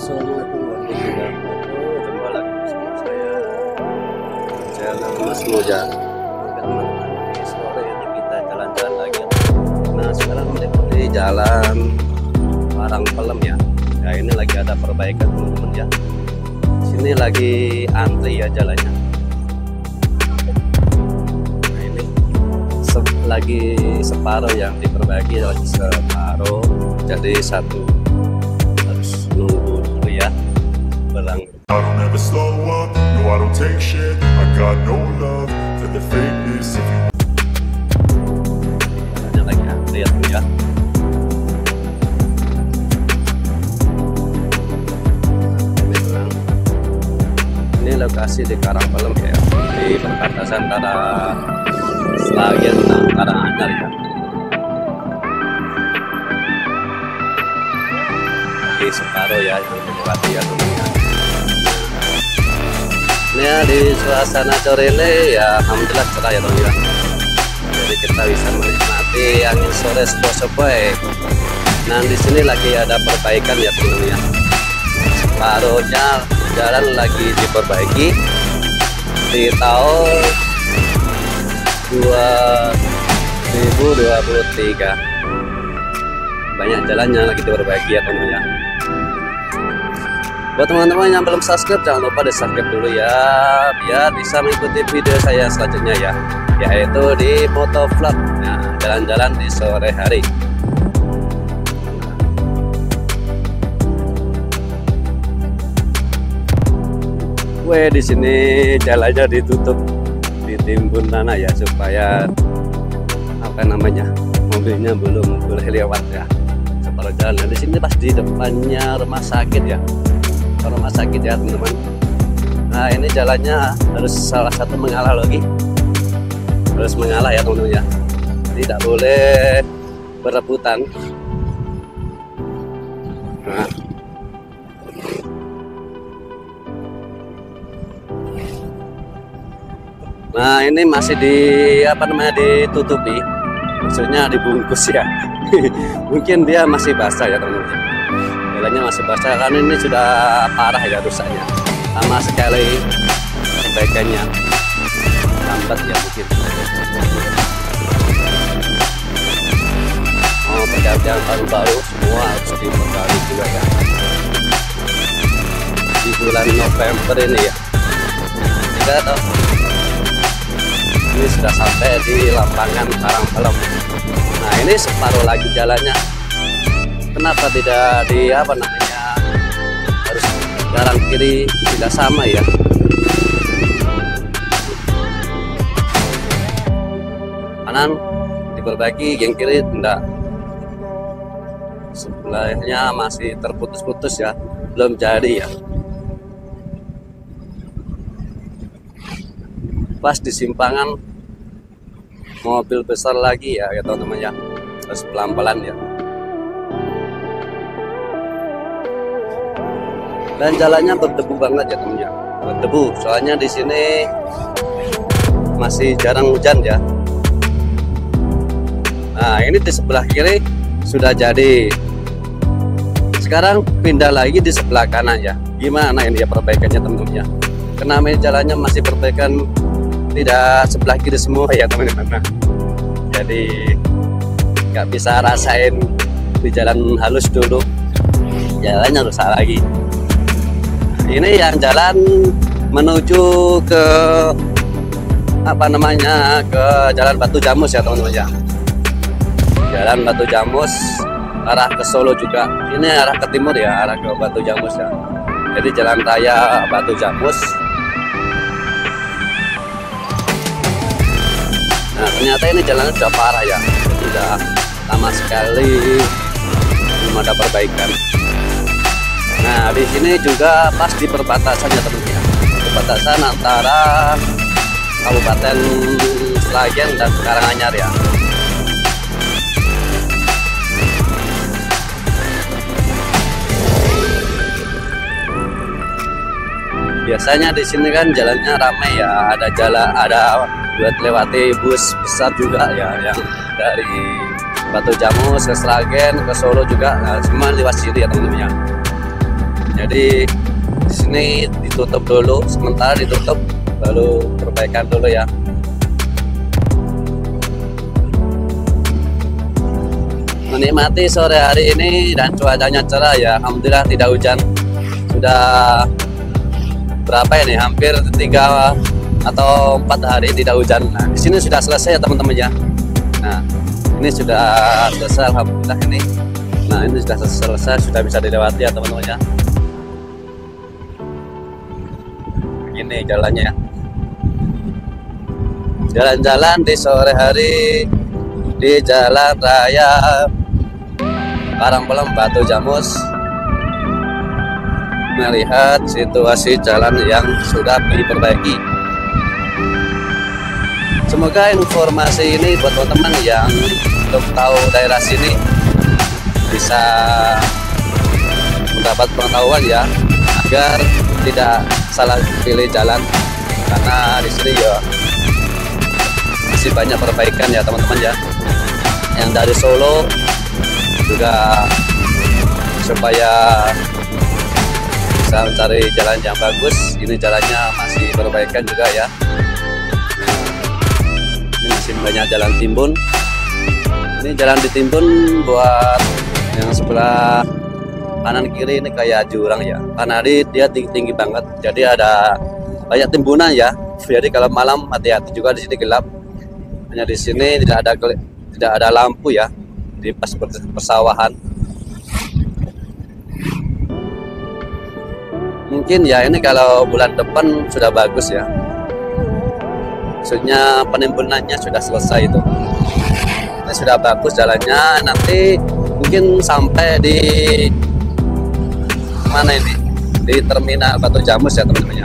Assalamualaikum warahmatullahi wabarakatuh. Jumpa lagi bersama saya Jalan Mas Moja. Teman-teman, di sore ini kita jalan-jalan lagi. Nah, sekarang melewati jalan Parang Pelem ya. Ya, ini lagi ada perbaikan teman-teman ya. Sini lagi antri ya jalannya. Nah, ini lagi separuh yang diperbaiki, lagi separuh. Jadi satu harus nunggu dulu ya. Belang. I don't ever slow up, no I don't take shit. I got no love for the fakeness. If you Jalannya lagi antri ya tuh ya. Ini lokasi di Parang Pelem ya, di perbatasan antara Sragen dan Karanganyar ya. Di separuh ya, itu melewati ya teman-teman. Ini ya, di suasana sore ini ya alhamdulillah cerah ya teman-teman. Jadi kita bisa menikmati angin sore sepoi-sepoi. Nah di sini lagi ada perbaikan ya teman-teman ya. Separuhnya jalan lagi diperbaiki di tahun 2023. Banyak jalannya lagi diperbaiki ya teman-teman ya. Buat teman-teman yang belum subscribe, jangan lupa di subscribe dulu ya, biar bisa mengikuti video saya selanjutnya ya, yaitu di motovlog. Nah, jalan-jalan di sore hari. Di sini jalannya ditutup, ditimbun tanah ya, supaya apa namanya, mobilnya belum boleh lewat ya. Separuh jalan. Di sini pas di depannya rumah sakit ya. Rumah sakit ya teman-teman. Nah ini jalannya harus salah satu mengalah lagi, harus mengalah ya teman-teman ya, tidak boleh berebutan. Nah ini masih di apa namanya, ditutupi, maksudnya dibungkus ya. Mungkin dia masih basah ya teman-teman. Jalannya masih basah karena ini sudah parah ya rusaknya, sama sekali perbaikannya lambat ya mungkin. Pekerjaan baru-baru semua harus diperbarui juga ya di bulan November ini ya. Kita tahu ini sudah sampai di lapangan Parang Pelem. Nah ini separuh lagi jalannya. Kenapa tidak di apa namanya, harus kanan kiri tidak sama ya? Kanan diperbaiki, yang kiri tidak. Sebelahnya masih terputus-putus ya, belum jadi ya. Pas di simpangan mobil besar lagi ya teman-teman ya, harus pelan-pelan ya. Dan jalannya berdebu banget ya teman-teman ya, berdebu. Soalnya di sini masih jarang hujan ya. Nah ini di sebelah kiri sudah jadi. Sekarang pindah lagi di sebelah kanan ya. Gimana ini ya perbaikannya teman-teman ya? Karena jalannya masih perbaikan, tidak sebelah kiri semua ya teman-teman. Nah, jadi nggak bisa rasain di jalan halus dulu, jalannya rusak lagi. Ini yang jalan menuju ke apa namanya, ke Jalan Batu Jamus ya teman-teman ya. Jalan Batu Jamus arah ke Solo juga. Ini arah ke timur ya, arah ke Batu Jamus ya. Jadi jalan raya Batu Jamus. Nah ternyata ini jalannya sudah parah ya, sudah lama sekali belum ada perbaikan. Nah di sini juga pas di perbatasan ya teman-teman, perbatasan antara Kabupaten Sragen dan Karanganyar ya. Biasanya di sini kan jalannya ramai ya, ada jalan, ada buat lewati bus besar juga ya, yang dari Batu Jamus ke Sragen ke Solo juga. Nah, semua lewat sini ya teman-teman ya. Jadi di sini ditutup dulu, sementara ditutup, lalu perbaikan dulu ya. Menikmati sore hari ini dan cuacanya cerah ya, alhamdulillah tidak hujan. Sudah berapa ini? Hampir 3 atau 4 hari tidak hujan. Nah, di sini sudah selesai ya teman-teman ya. Nah, ini sudah selesai alhamdulillah ini. Nah, ini sudah selesai, sudah bisa dilewati ya teman-teman ya. Begini jalannya ya. Jalan-jalan di sore hari di jalan raya Parangpelem Batu Jamus, melihat situasi jalan yang sudah diperbaiki. Semoga informasi ini buat teman-teman yang belum tahu daerah sini bisa mendapat pengetahuan ya, agar tidak salah pilih jalan, karena di sini ya masih banyak perbaikan ya teman-teman ya. Yang dari Solo juga supaya bisa mencari jalan yang bagus, ini jalannya masih perbaikan juga ya. Ini masih banyak jalan timbun. Ini jalan ditimbun buat yang sebelah kanan kiri ini kayak jurang ya, karena dia tinggi banget, jadi ada banyak timbunan ya. Jadi kalau malam hati-hati juga, di sini gelap. Hanya di sini tidak ada lampu ya di pas persawahan. Mungkin ya ini kalau bulan depan sudah bagus ya, maksudnya penimbunannya sudah selesai itu. Ini sudah bagus jalannya, nanti mungkin sampai di mana ini, di terminal Batu Jamus ya teman-teman ya.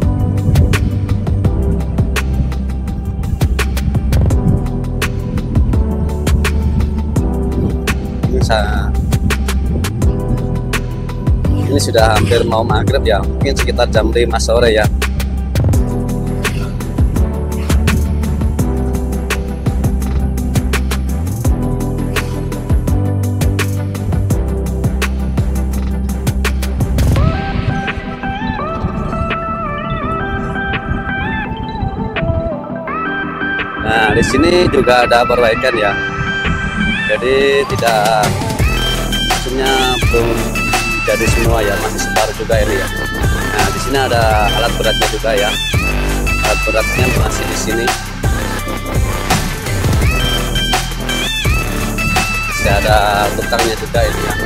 Ini sudah hampir mau maghrib ya, mungkin sekitar jam 5 sore ya. Nah, di sini juga ada perbaikan ya. Jadi tidak, maksudnya belum jadi semua ya, masih separuh juga ini ya. Nah, di sini ada alat beratnya juga ya. Alat beratnya masih di sini. Masih ada tukangnya juga ini ya.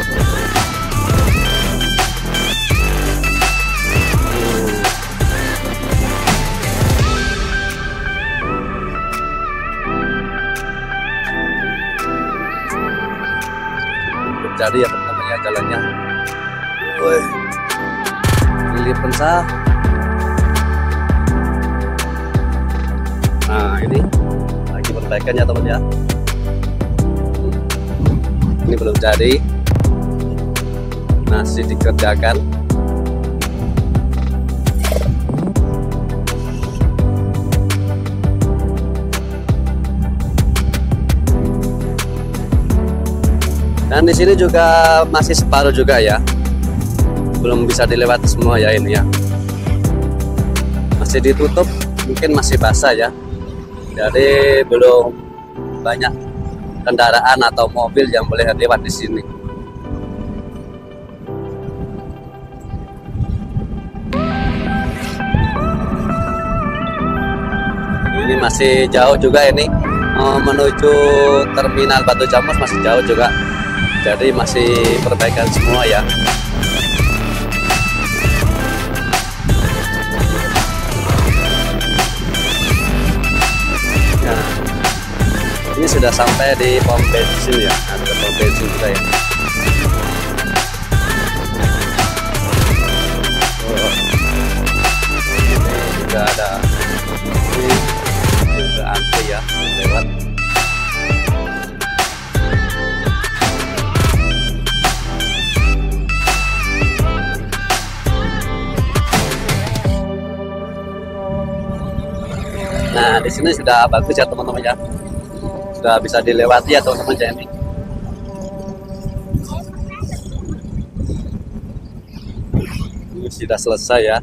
Jadi ya teman-teman ya jalannya. Woi, pilih pensah. Nah, ini lagi perbaikan ya teman ya. Ini belum jadi, masih dikerjakan. Dan di sini juga masih separuh juga ya, belum bisa dilewati semua ya ini ya. Masih ditutup, mungkin masih basah ya. Jadi belum banyak kendaraan atau mobil yang boleh lewat di sini. Ini masih jauh juga ini, menuju terminal Batu Jamus masih jauh juga. Jadi masih perbaikan semua ya. Nah, ini sudah sampai di pom bensin ya. Ada pom bensin juga ya. Oh, ini juga ada. Ini juga antri ya lewat. Nah, di sini sudah bagus ya teman-teman ya. Sudah bisa dilewati ya teman-teman ya ini. Ini sudah selesai ya.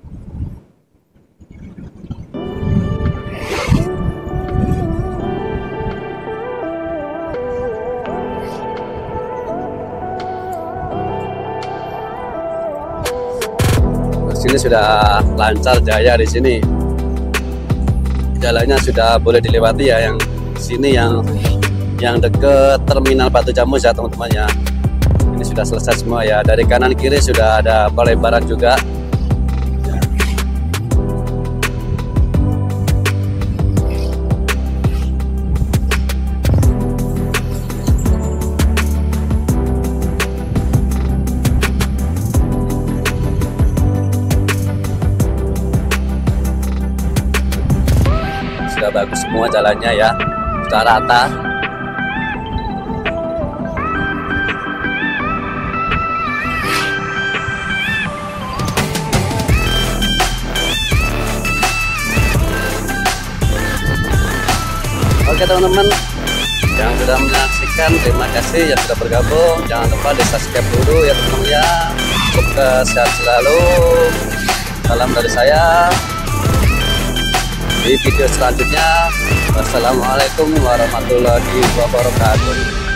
Sini sudah lancar jaya di sini. Jalannya sudah boleh dilewati ya, yang sini yang deket terminal Batu Jamus ya teman-teman ya. Ini sudah selesai semua ya. Dari kanan kiri sudah ada pelebaran juga. Sudah bagus semua jalannya ya, sudah rata. Oke teman-teman yang sudah menyaksikan, terima kasih yang sudah bergabung. Jangan lupa di subscribe dulu ya teman-teman ya. Semoga sehat selalu. Salam dari saya. Di video selanjutnya, wassalamualaikum warahmatullahi wabarakatuh.